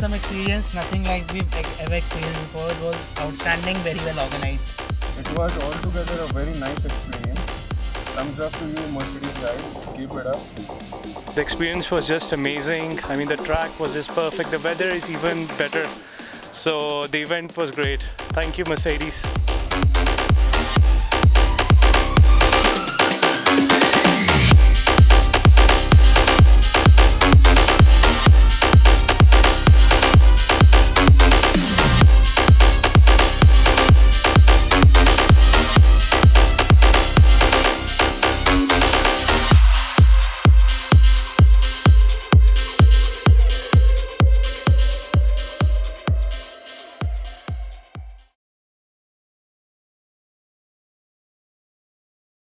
awesome experience. Nothing like we've ever experienced before. It was outstanding, very well organized. It was altogether a very nice experience. Thumbs up to you, Mercedes guys. Keep it up. The experience was just amazing. I mean, the track was just perfect. The weather is even better. So the event was great. Thank you, Mercedes.